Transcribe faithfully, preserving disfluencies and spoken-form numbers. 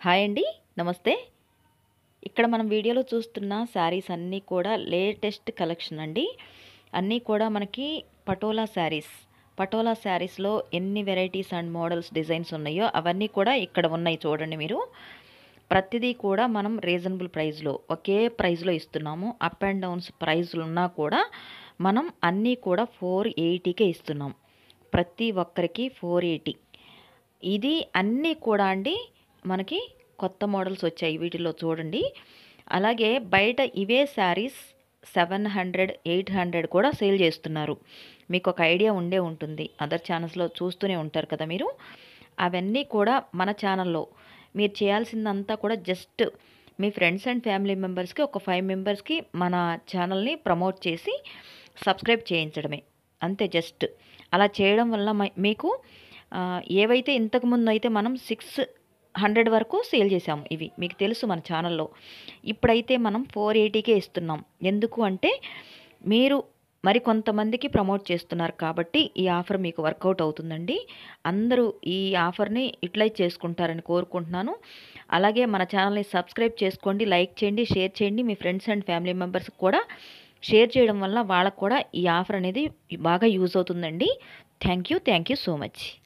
Hi అండి, నమస్తే. ఇక్కడ మనం వీడియోలో చూస్తున్న శారీస్ అన్నీ కూడా లేటెస్ట్ కలెక్షన్ అండి. అన్నీ కూడా మనకి పటోలా శారీస్. పటోలా శారీస్లో ఎన్ని వెరైటీస్ అండ్ మోడల్స్ డిజైన్స్ ఉన్నాయో అవన్నీ కూడా ఇక్కడ ఉన్నాయి చూడండి మీరు. ప్రతిదీ కూడా మనం రీజనబుల్ ప్రైస్లో ఒకే ప్రైస్లో ఇస్తున్నాము. అప్ అండ్ డౌన్స్ ప్రైస్లు ఉన్నా కూడా మనం అన్నీ కూడా ఫోర్ ఎయిటీకే ఇస్తున్నాం. ప్రతి ఒక్కరికి ఫోర్ ఎయిటీ. ఇది అన్నీ కూడా అండి మనకి కొత్త మోడల్స్ వచ్చాయి వీటిలో చూడండి. అలాగే బయట ఇవే saris seven hundred eight hundred కూడా సేల్ చేస్తున్నారు. మీకు ఒక ఐడియా ఉండే ఉంటుంది, అదర్ ఛానల్స్లో చూస్తూనే ఉంటారు కదా మీరు. అవన్నీ కూడా మన ఛానల్లో మీరు చేయాల్సిందంతా కూడా జస్ట్ మీ ఫ్రెండ్స్ అండ్ ఫ్యామిలీ మెంబర్స్కి ఒక ఫైవ్ మెంబర్స్కి మన ఛానల్ని ప్రమోట్ చేసి సబ్స్క్రైబ్ చేయించడమే అంతే. జస్ట్ అలా చేయడం వల్ల మీకు ఏవైతే ఇంతకుముందు అయితే మనం సిక్స్ హండ్రెడ్ వరకు సేల్ చేసాము, ఇవి మీకు తెలుసు మన ఛానల్లో. ఇప్పుడైతే మనం ఫోర్ ఎయిటీకే ఇస్తున్నాం. ఎందుకు అంటే మీరు మరి కొంతమందికి ప్రమోట్ చేస్తున్నారు కాబట్టి ఈ ఆఫర్ మీకు వర్కౌట్ అవుతుందండి. అందరూ ఈ ఆఫర్ని యూటిలైజ్ చేసుకుంటారని కోరుకుంటున్నాను. అలాగే మన ఛానల్ని సబ్స్క్రైబ్ చేసుకోండి, లైక్ చేయండి, షేర్ చేయండి. మీ ఫ్రెండ్స్ అండ్ ఫ్యామిలీ మెంబర్స్కి కూడా షేర్ చేయడం వల్ల వాళ్ళకు కూడా ఈ ఆఫర్ అనేది బాగా యూజ్ అవుతుందండి. Thank you thank you so much.